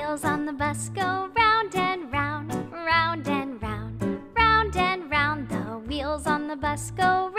wheels on the bus go round and round, round and round, round and round. The wheels on the bus go